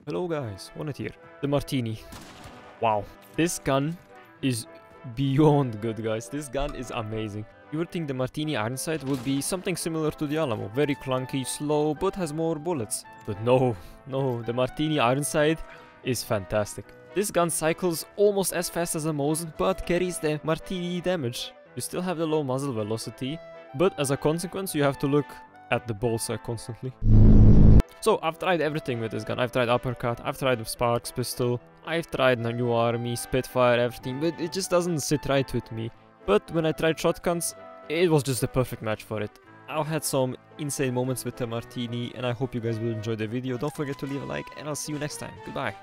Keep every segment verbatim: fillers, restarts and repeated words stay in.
Hello guys, Wonnet here. The Martini. Wow, this gun is beyond good, guys. This gun is amazing. You would think the Martini Ironsight would be something similar to the Alamo. Very clunky, slow, but has more bullets. But no, no, the Martini Ironsight is fantastic. This gun cycles almost as fast as a Mosin, but carries the Martini damage. You still have the low muzzle velocity, but as a consequence, you have to look at the bullseye constantly. So, I've tried everything with this gun. I've tried uppercut, I've tried with Sparks pistol, I've tried the New Army, Spitfire, everything, but it just doesn't sit right with me. But when I tried shotguns, it was just the perfect match for it. I've had some insane moments with the Martini, and I hope you guys will enjoy the video. Don't forget to leave a like, and I'll see you next time. Goodbye.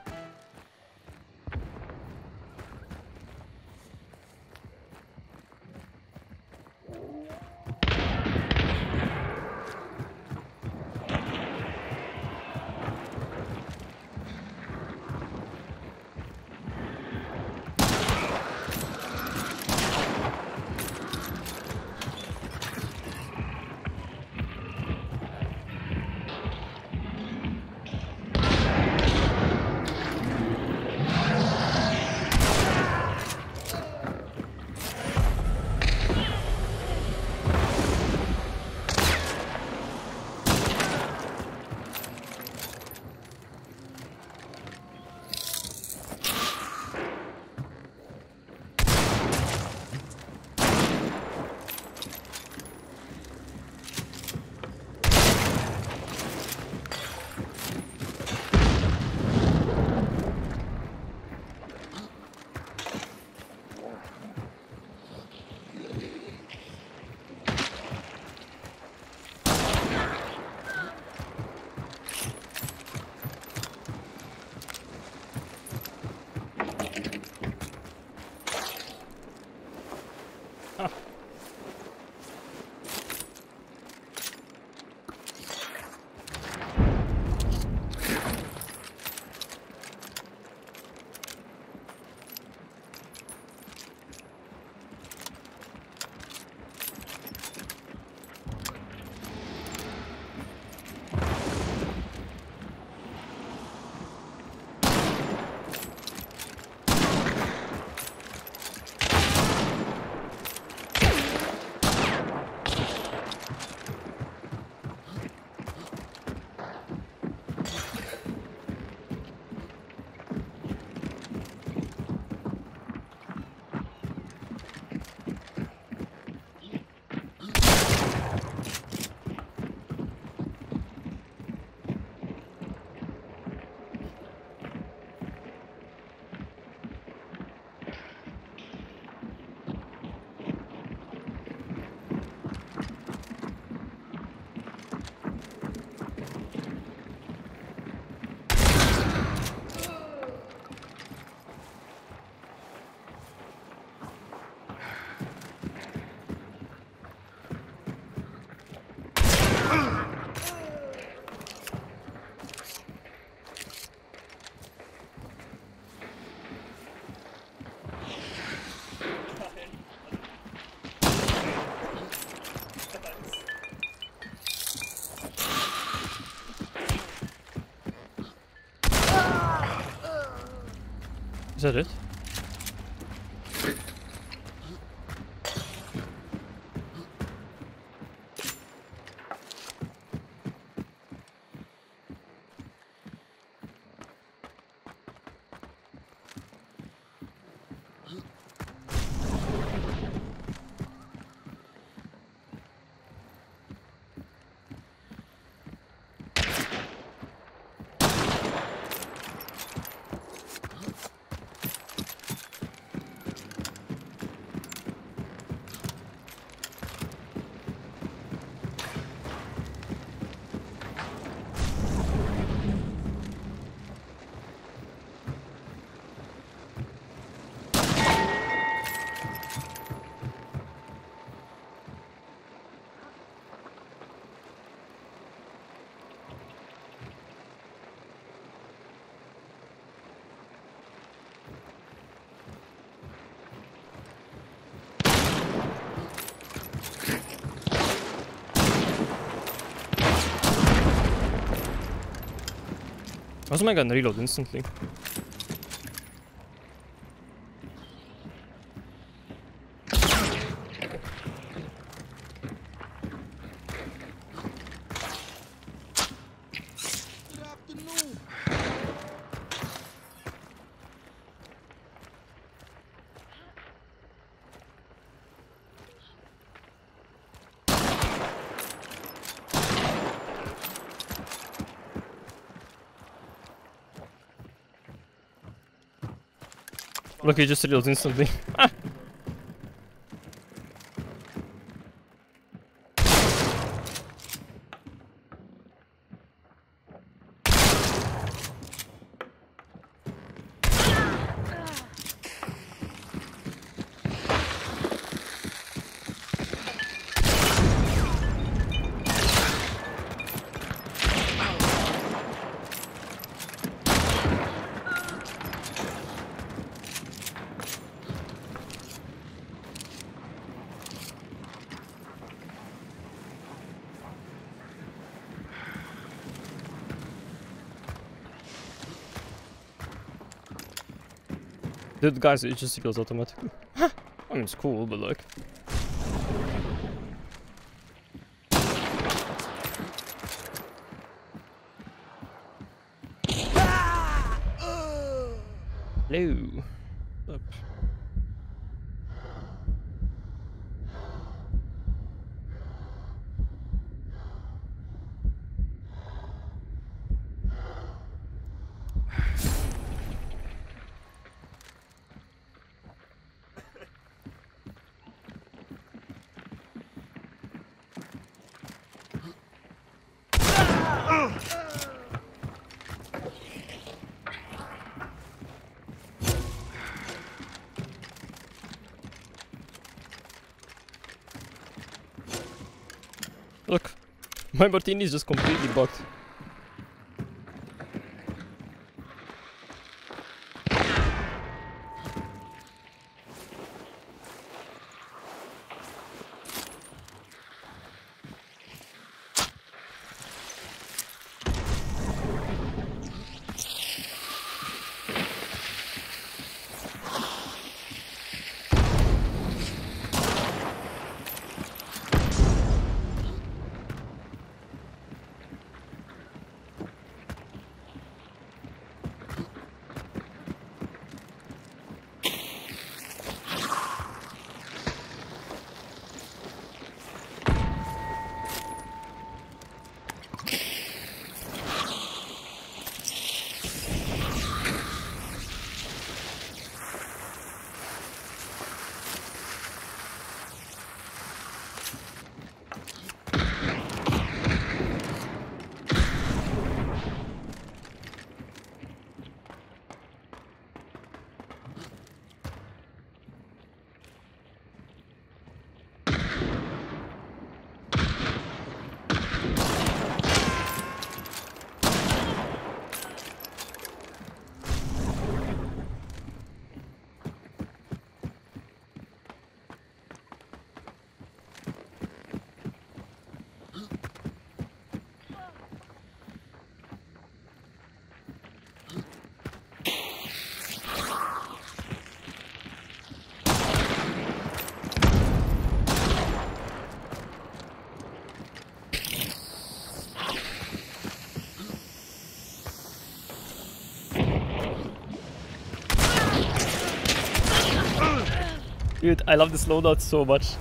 Is that it? Why does my gun reload instantly? Look, he just reloads instantly. Ah! Dude, guys, it just heals automatically. I mean, it's cool, but like... Hello. What's up? Look, my martini is just completely bugged. Dude, I love this loadout so much.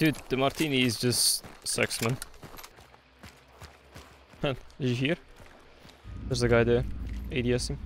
Dude, the martini is just sex, man. Did you hear? There's a guy there, ADSing.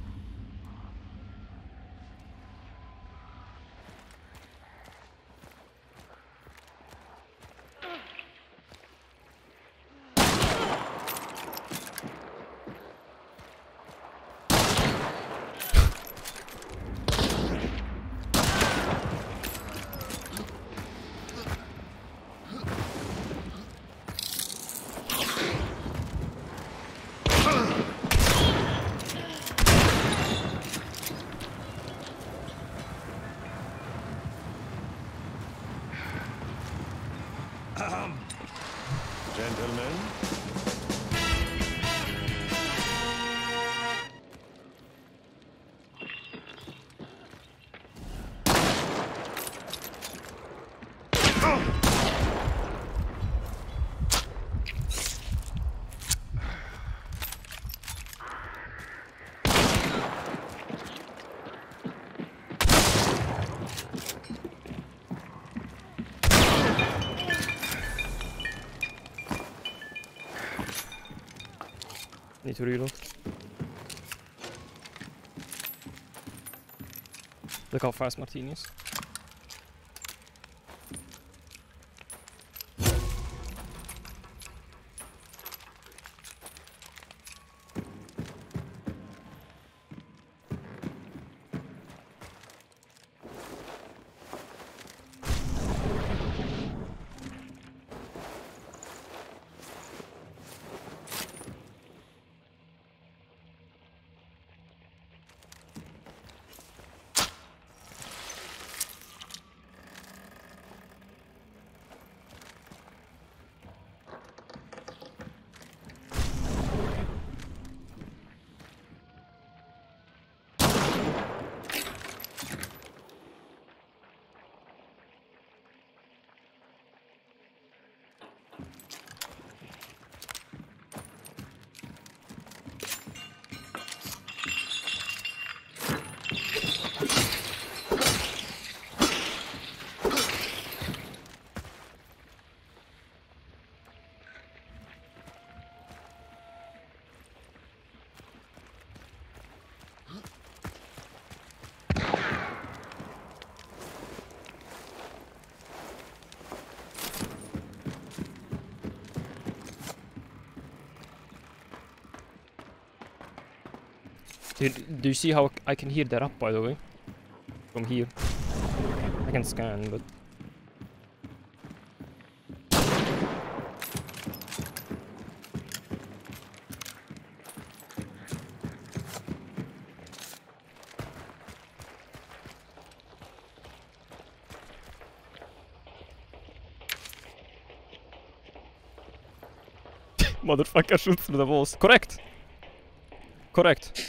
Gentlemen. Need to reload. Look how fast Martini is. Dude, do you see how I can hear that up, by the way? From here. I can scan, but... Motherfucker shoots through the walls. Correct! Correct.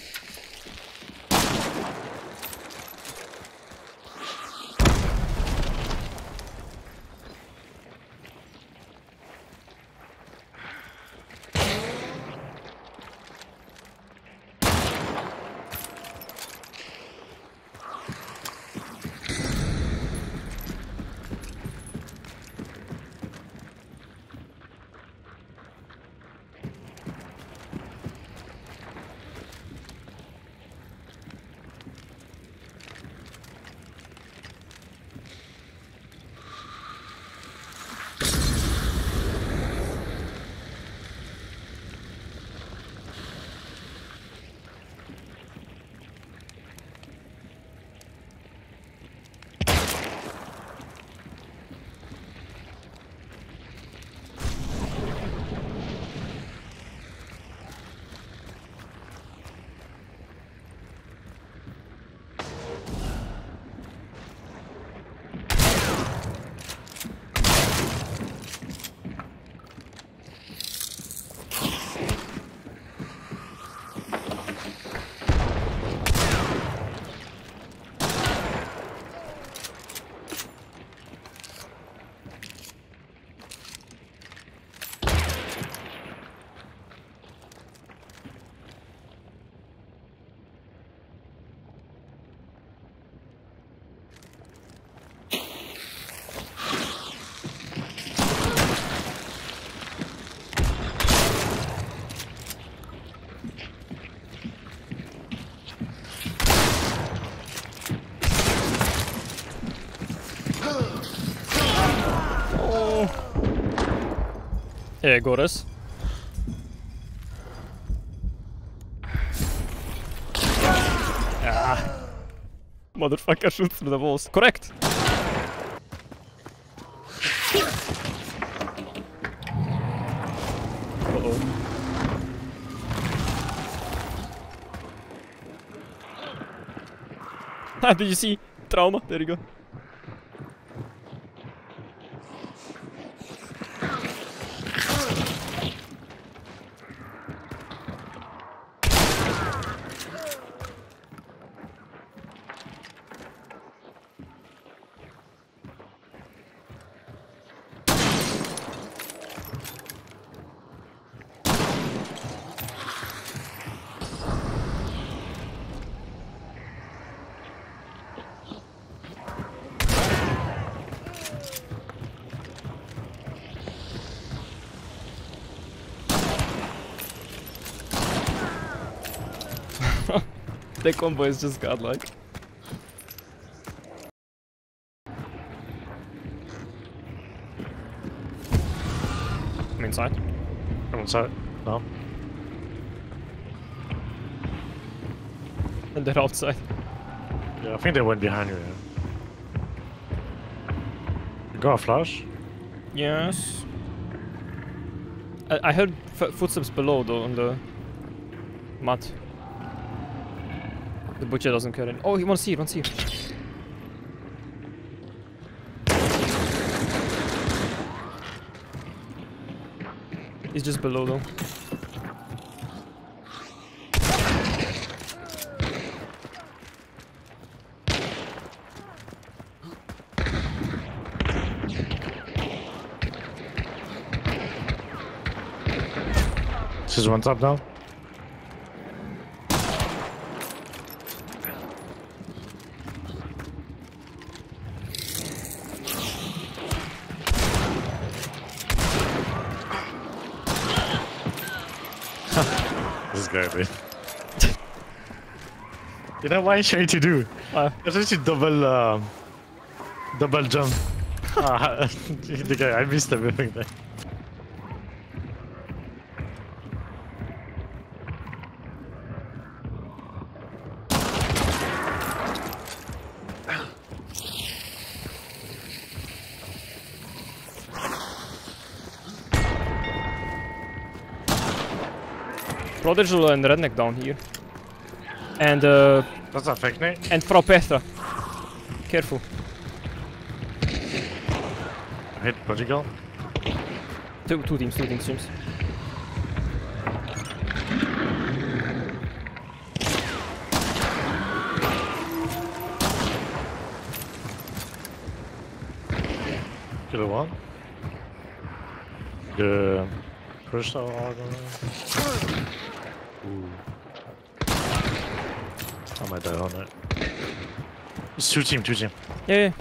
Yeah, got us. Ah. Motherfucker shoots through the walls. Correct! Uh-oh. Ah, did you see? Trauma. There you go. The combo is just godlike. I'm inside. I'm inside. No. And they're outside. Yeah, I think they went behind you. Yeah. You got a flash? Yes. I, I heard f footsteps below though on the mat. The butcher doesn't care any. Oh, he wants here, wants here. He's just below though. This is one top down. This guy, man. You know what I'm trying to do? Uh, I'm trying to double, um, double jump. Ah, the guy, I missed everything there. Prodigal and Redneck down here. And uh That's a fake name. and Frau Petra. Careful. I hit Prodigal. Two two teams, two teams, teams. Killer one. The crystal organ. Ooh. I might die on it. It's two team, two team. Yeah, yeah.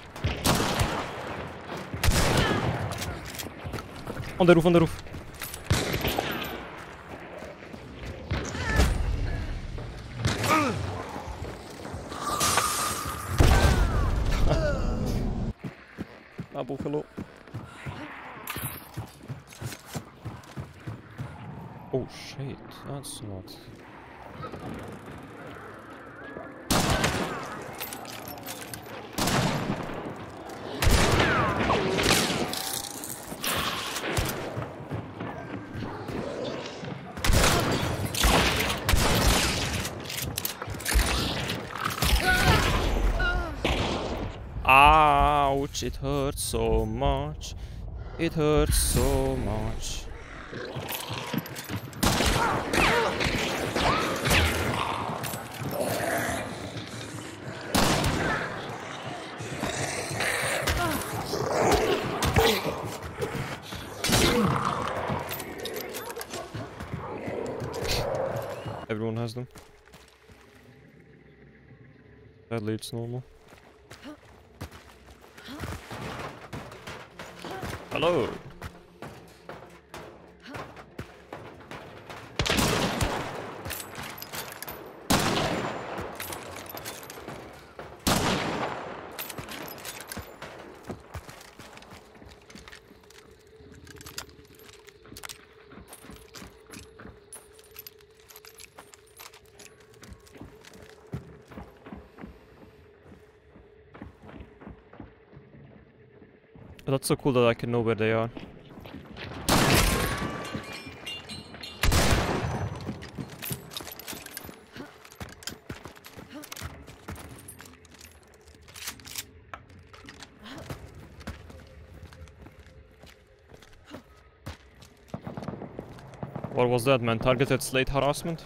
On the roof, on the roof. Abu, hello. Oh shit, that's not... Ouch, it hurts so much. It hurts so much. Everyone has them. Sadly, it's normal. Hello. that's so cool that I can know where they are. What was that, man? Targeted slate harassment?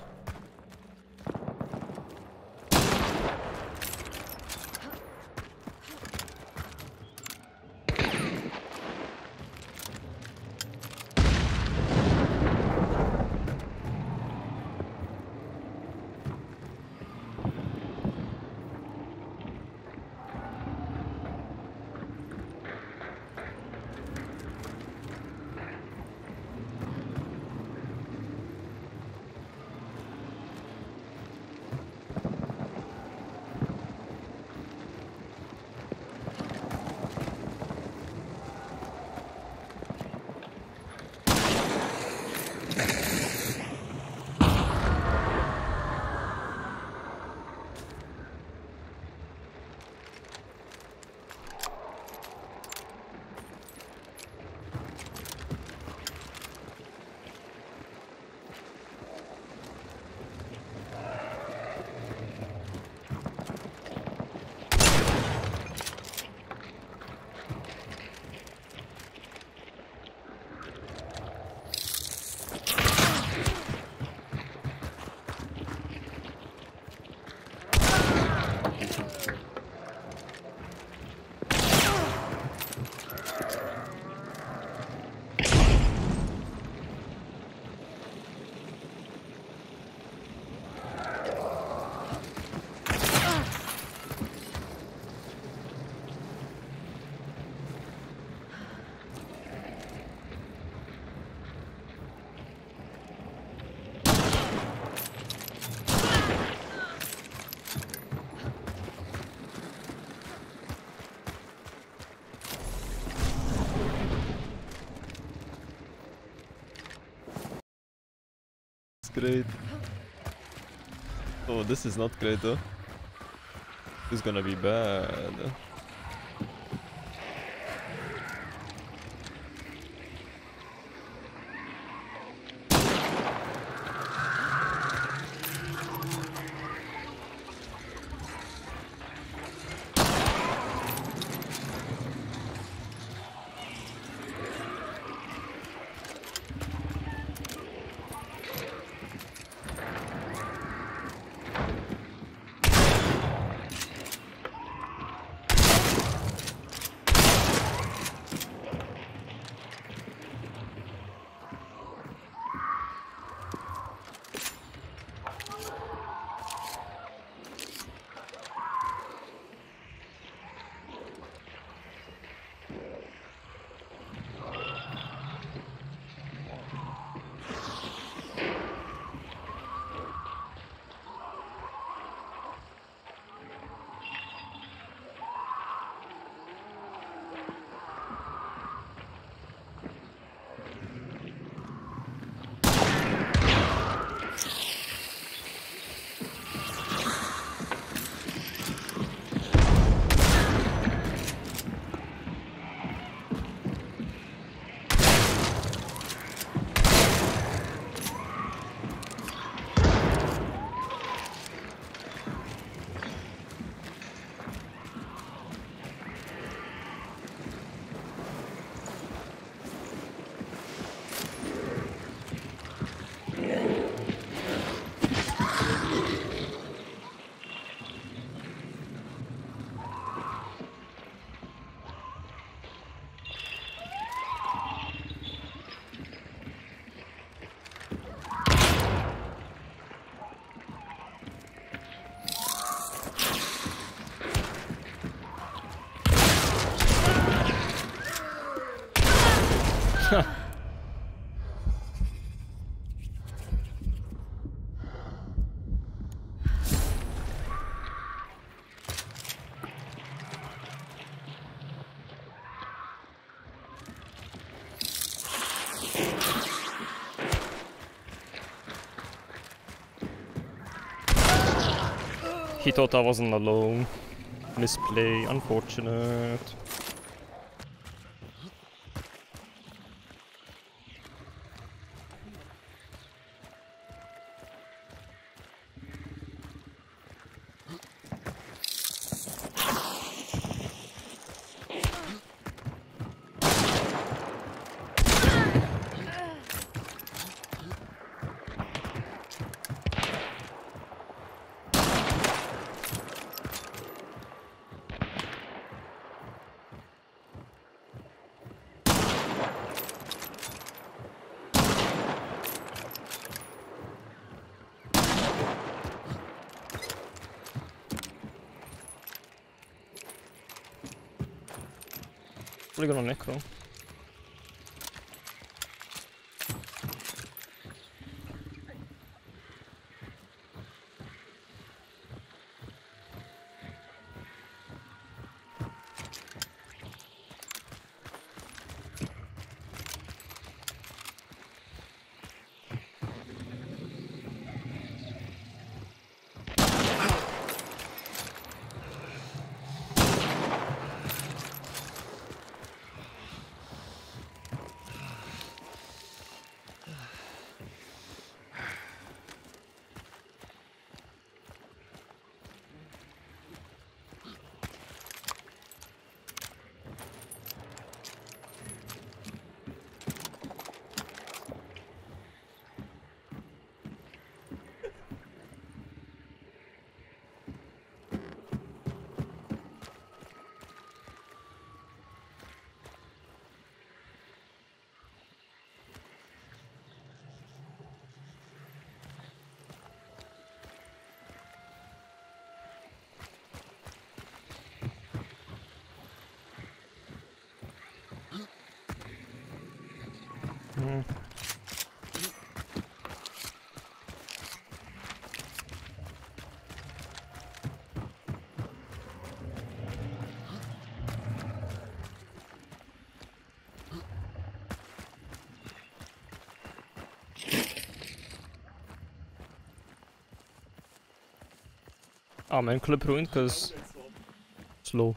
Great. Oh, this is not great though. This is gonna be bad. He thought I wasn't alone. Misplay, unfortunate. Polygon on Necro. Mm. Oh man, clip ruined because slow.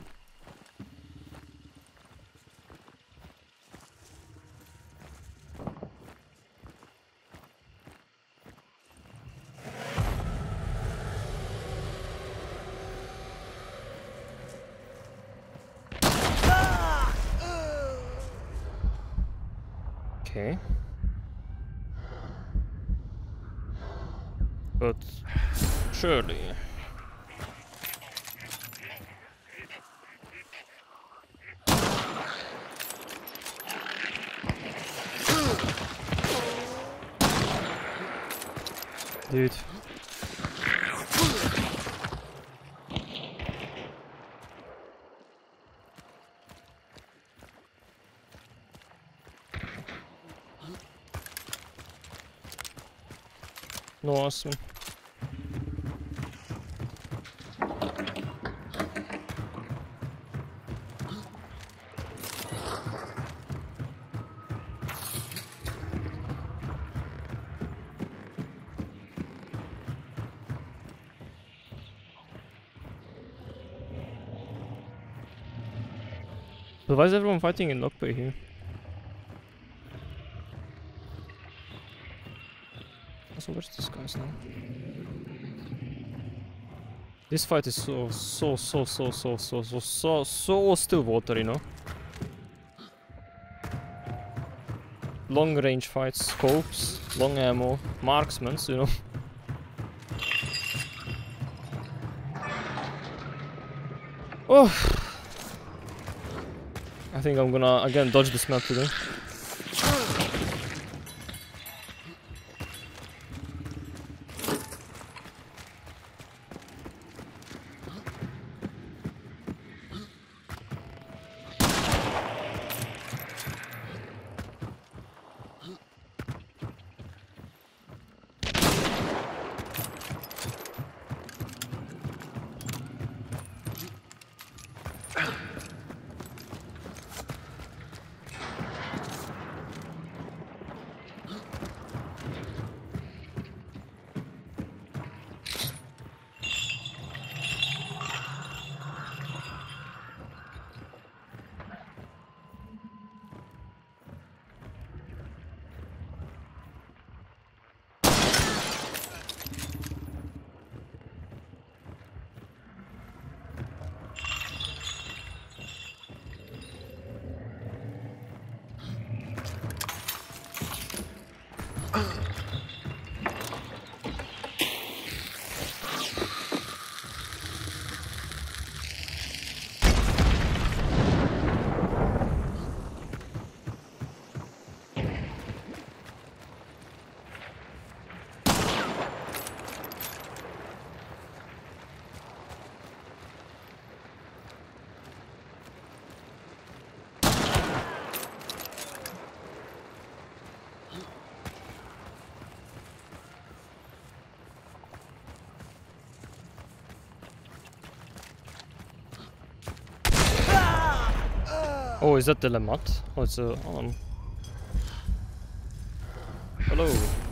Okay. But surely. Dude. No awesome. But why is everyone fighting in Lockbay here? So where's this guys now? This fight is so so so so so so so so so still water, you know? Long range fights, scopes, long ammo, marksmans, you know? Oh! I think I'm gonna again dodge this map today. Oh, is that the Lemmat? Oh, it's a... Um... Hello.